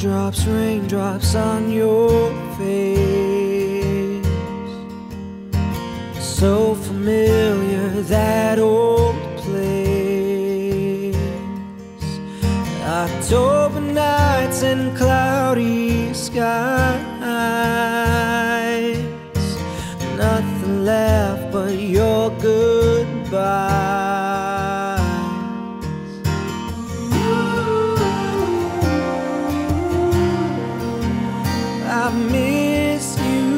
raindrops on your face. So familiar, that old place. October nights and cloudy skies. Nothing left but your goodbye. I miss you.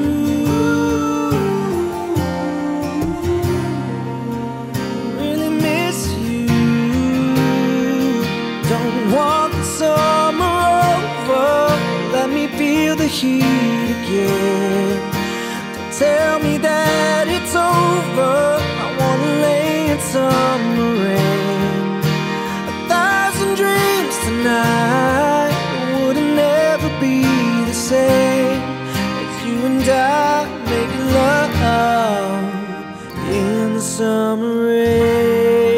Really miss you. Don't want the summer over. Let me feel the heat again. Don't tell me that it's over. I wanna lay in summer rain. 1,000 dreams tonight wouldn't never be the same as you and I making love in the summer rain.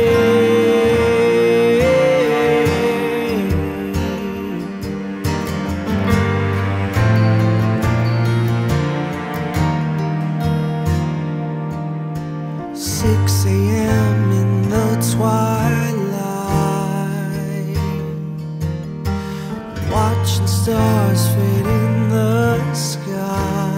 6 a.m. in the twilight, watching stars fade in the sky.